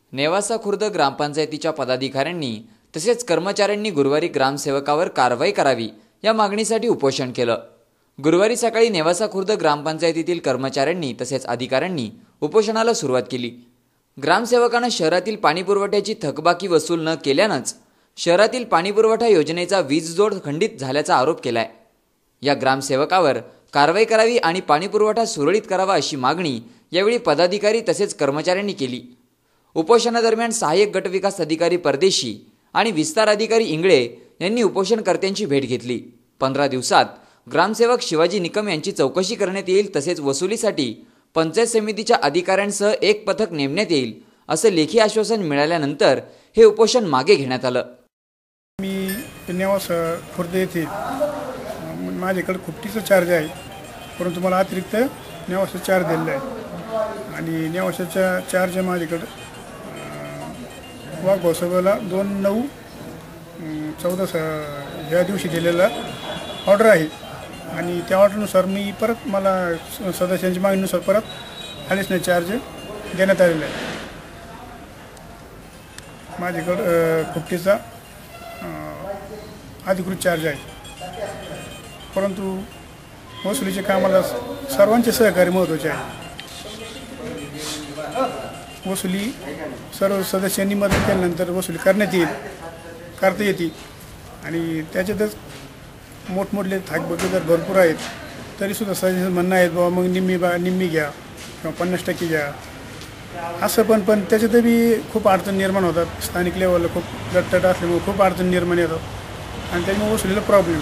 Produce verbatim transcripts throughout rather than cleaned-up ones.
नेवासा खुर्द ग्रामपंचायतीच्या पदाधिकाऱ्यांनी तसेच कर्मचाऱ्यांनी गुरुवारी ग्रामसेवकावर कारवाई करावी या मागणीसाठी उपोषण केलं। गुरुवारी सकाळी नेवासा खुर्द ग्रामपंचायतीतील कर्मचाऱ्यांनी तसेच अधिकाऱ्यांनी उपोषणाला सुरुवात केली। ग्रामसेवकांना शहरातील पाणीपुरवठ्याची थकबाकी वसूल न केल्यानंच शहरातील पाणीपुरवठा योजनेचा वीज जोड खंडित झाल्याचा आरोप केलाय। या ग्रामसेवकावर कारवाई करावी आणि पाणीपुरवठा सुरळीत करावा अशी मागणी यावेळी पदाधिकारी तसेच कर्मचाऱ्यांनी केली। उपोषणादरम्यान सहाय्यक गटविकास अधिकारी परदेशी आणि विस्तार अधिकारी इंगळे यांनी उपोषणकर्त्यांची भेट घेतली। पंधरा दिवसात ग्रामसेवक शिवाजी निकम यांची चौकशी करण्यात येईल तसेच वसुलीसाठी पंचायत समितीच्या अधिकाऱ्यांसह एक पथक नेमण्यात येईल असे लेखी आश्वासन मिळाल्यानंतर हे उपोषण मागे घेण्यात आलं। मी नेवासा खुर्द येथे माझ्याकडे खुपटीचा चार्ज आहे, परंतु मला अतिरिक्त नेवासा चार्ज दिलेला आहे आणि नेवासाचा चार्ज माझ्याकडे वाघ भाऊसाहेबाला दोन नऊ चौदा स ह्या दिवशी दिलेला ऑर्डर आहे आणि त्या ऑर्डरनुसार मी परत मला सदस्यांची मागणीनुसार परत ॲडिशनल चार्ज देण्यात आलेला आहे। माझ्याकडं खुपटीचा अधिकृत चार्ज आहे, परंतु वसुलीच्या कामाला सर्वांचे सहकार्य महत्त्वाचे आहे। वसुली सर्व सदस्यांनी मदत केल्यानंतर वसुली करण्यात येईल करता येते आणि त्याच्यातच मोठमोठे थाकबाकी जर भरपूर आहेत तरीसुद्धा सदस्य म्हणणं आहेत बाबा मग निम्मी बा निम्मी घ्या किंवा पन्नास टक्के घ्या असं, पण पण त्याच्यात बी खूप अडचण निर्माण होतात। स्थानिक लेवलला खूप गटतट असल्यामुळे खूप अडचण निर्माण येतात आणि त्यामुळे वसुलीला प्रॉब्लेम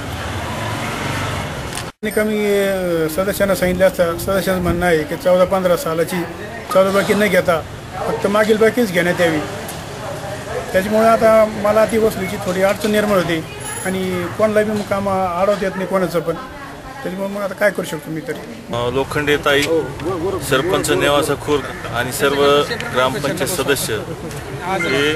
येतो। कमी सदस्यांना सांगितलं असतं, सदस्यांचं म्हणणं आहे की चौदा पंधरा सालाची चौदा बाकी न घेता फक्त मागील बाकीच घेण्यात यावी। त्याच्यामुळे आता मला ती वसुलीची थोडी अडचण निर्माण होते आणि कोणालाही मग काम अडवता येत नाही कोणाचं पण, त्याच्यामुळे मग आता काय करू शकतो मी तरी। लोखंडे ताई, सरपंच नेवासा खुर्द आणि सर्व ग्रामपंचायत सदस्य हे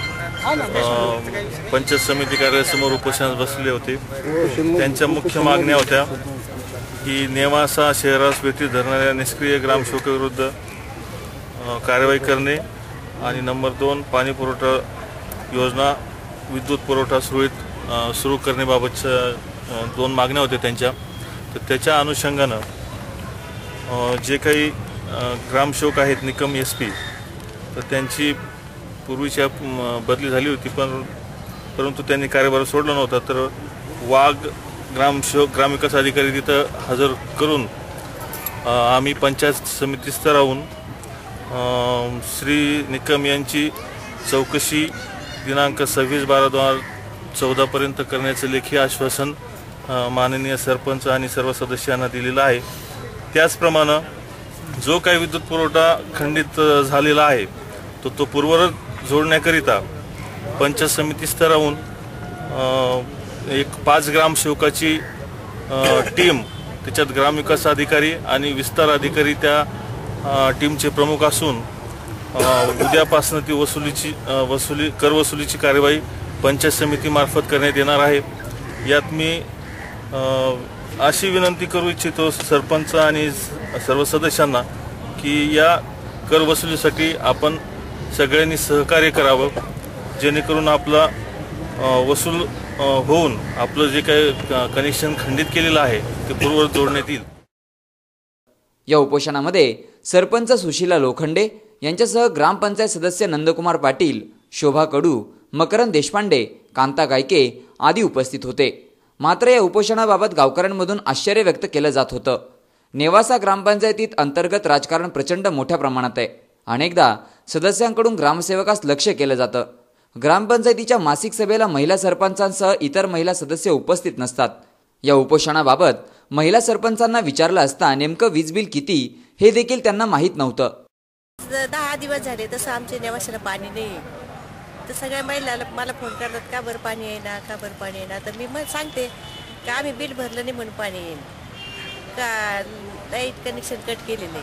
पंचायत समिती कार्यालयासमोर उपोषणास बसले होते। त्यांच्या मुख्य मागण्या होत्या की नेवासा शहरास व्यतिरिक्त धरणाऱ्या निष्क्रिय ग्रामसेवकाविरुद्ध कारवाई करणे आणि नंबर दोन पाणी पुरवठा योजना विद्युत पुरवठा सुरळीत सुरू करण्याबाबतच्या दोन मागण्या होत्या त्यांच्या। तर त्याच्या अनुषंगानं जे काही ग्रामसेवक आहेत निकम एस पी, तर त्यांची पूर्वीच्या बदली झाली होती, पण परंतु त्यांनी कार्यभार सोडला नव्हता। तर वाघ ग्रामसेवक ग्रामविकास अधिकारी तिथं हजर करून आम्ही पंचायत समिती स्तरावरून श्री निकम यांची चौकशी दिनांक सव्वीस बारा दोन हजार चौदापर्यंत करण्याचं लेखी आश्वासन माननीय सरपंच आणि सर्व सदस्यांना दिलेलं आहे। त्याचप्रमाणे जो काही विद्युत पुरवठा खंडित झालेला आहे तो तो पूर्ववत जोडण्याकरिता पंचायत समिती स्तरावरून एक पाच ग्रामसेवकाची टीम, त्याच्यात ग्रामविकास अधिकारी आणि विस्तार अधिकारी त्या टीमचे प्रमुख असून उद्यापासून ती वसुलीची वसुली कर वसुलीची कार्यवाही पंचायत समितीमार्फत करण्यात येणार आहे। यात मी अशी विनंती करू इच्छितो सरपंच आणि सर्व सदस्यांना की या कर वसुलीसाठी आपण सगळ्यांनी सहकार्य करावं, जेणेकरून आपला वसूल होऊन आपलं जे काही कनेक्शन खंडित केलेलं आहे ते पूर्ववत जोडण्यात येईल। या उपोषणामध्ये सरपंच सुशीला लोखंडे यांच्यासह ग्रामपंचायत सदस्य नंदकुमार पाटील, शोभा कडू, मकरंद देशपांडे, कांता गायके आदी उपस्थित होते। मात्र या उपोषणाबाबत गावकऱ्यांमधून आश्चर्य व्यक्त केलं जात होतं। नेवासा ग्रामपंचायतीत अंतर्गत राजकारण प्रचंड मोठ्या प्रमाणात आहे। अनेकदा सदस्यांकडून ग्रामसेवकास लक्ष केलं जातं। ग्रामपंचायतीच्या मासिक सभेला महिला सरपंचांसह इतर महिला सदस्य उपस्थित नसतात। या उपोषणाबाबत महिला सरपंचांना विचारलं असता नेमकं वीज बिल किती हे देखील त्यांना माहीत नव्हतं। दहा दिवस झाले तसं आमच्या नेवाशाला पाणी नाही, तर सगळ्या महिलाला मला फोन करतात का बरं पाणी येईना का बरं पाणी येईना, तर मी मग सांगते का आम्ही बिल भरलं नाही म्हणून पाणी येईल का लाईट कनेक्शन कट केलेलं आहे।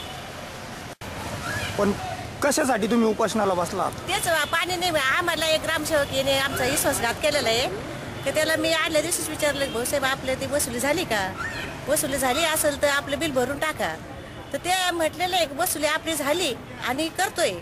पण कशासाठी तुम्ही उपोषणाला बसला? तेच पाणी नाही, आम्हाला एक ग्रामसेवक येणे आमचा विश्वासघात केलेला आहे की त्याला मी आदल्या दिवशीच विचारलं भाऊसाहेब आपल्या ती वसुली झाली का, वसुली झाली असेल तर आपलं बिल भरून टाका, तर ते म्हटलेलं आहे वसुली आपली झाली आणि करतोय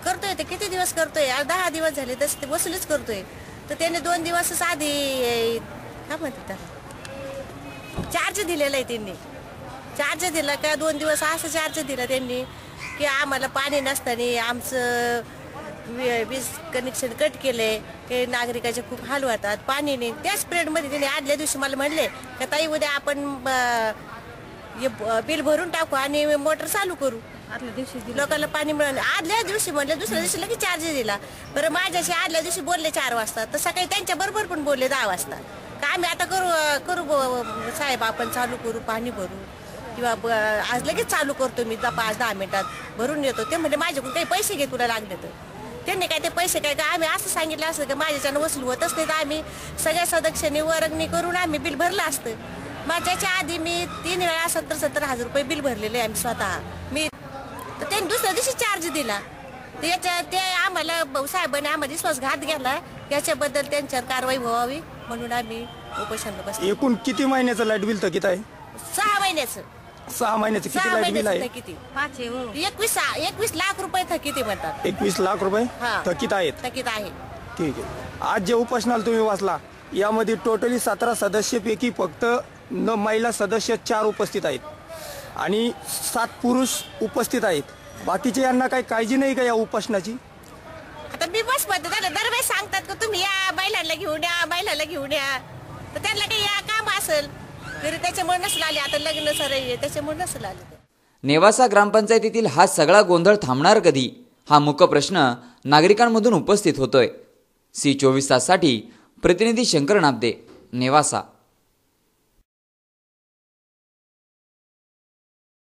करतोय ते किती दिवस करतोय आज दहा दिवस झाले तसं ते वसुलीच करतोय. तर त्याने दोन दिवसच आधी काय म्हणतात त्याला चार्ज दिलेला आहे त्यांनी. चार्ज दिला का दोन दिवस असं चार्ज दिला त्यांनी की आम्हाला पाणी नसताना आमचं वी- वीज कनेक्शन कट केले. हे नागरिकाचे खूप हाल होतात पाणी नाही. त्याच पिरियडमध्ये त्यांनी आदल्या दिवशी मला म्हणले का ताई उद्या आपण अं, हे ब- बिल भरून टाकू आणि मोटर चालू करू. आदल्या दिवशी लोकांना पाणी मिळालं. आदल्या दिवशी म्हणले दुसऱ्या दिवशी लगेच चार्ज दिला. बरं माझ्याशी आदल्या दिवशी बोलले चार वाजता तर सकाळी त्यांच्या बरोबर पण बोलले दहा वाजता का आम्ही आता करू करू ब- साहेब आपण चालू करू पाणी भरू किंवा ब- आज लगेच चालू करतो मी दहा पाच दहा मिनिटात भरून येतो. ते म्हणजे माझ्याकडून काही पैसे घे तुला लागले तर. त्यांनी काय ते पैसे काय का आम्ही असं सांगितलं असतं की माझ्याच्यानं वसूल होतच नाही तर आम्ही सगळ्या सदस्यांनी वर्गणी करून आम्ही बिल भरलं असतं. माझ्याच्या आधी मी तीन वेळा सत्तर सत्तर हजार रुपये बिल भरलेले आहे आम्ही स्वतः. मी तर त्यांनी दुसऱ्या दिवशी चार्ज दिला. त्याच्या ते आम्हाला साहेबांनी आम्हाला विश्वासघात घ्याला. याच्याबद्दल त्यांच्यावर कारवाई व्हावी म्हणून आम्ही उपोषणाला बसलो. एकूण किती महिन्याचं लाईट बिल थकीत आहे? सहा महिन्याचं सहा महिन्याचं किती सहा लाईट बिल महिन्याचं आहे? किती एकवीस एकवीस लाख रुपये थकीत आहे म्हणतात. एकवीस लाख रुपये हा. थकीत आहेत. थकीत आहे. ठीक आहे. आज जे उपोषणाला तुम्ही वाचला यामध्ये टोटली सतरा सदस्यपैकी फक्त न महिला सदस्य चार उपस्थित आहेत आणि सात पुरुष उपस्थित आहेत. बाकीचे यांना काही काळजी नाही का या उपोषणाची? आता मी बस मध्ये त्याला दरवेळेस सांगतात का तुम्ही या महिलांना घेऊन या महिलांना घेऊन या तर त्यांना काही या काम असेल तरी त्याच्यामुळे नसेल आले. आता लग्न सर त्याच्यामुळे नसेल आले. नेवासा ग्रामपंचायतीतील हा सगळा गोंधळ थांबणार कधी हा मुख्य प्रश्न नागरिकांमधून उपस्थित होतोय. सी चोवीस ताससाठी प्रतिनिधी शंकर नाबदे, नेवासा.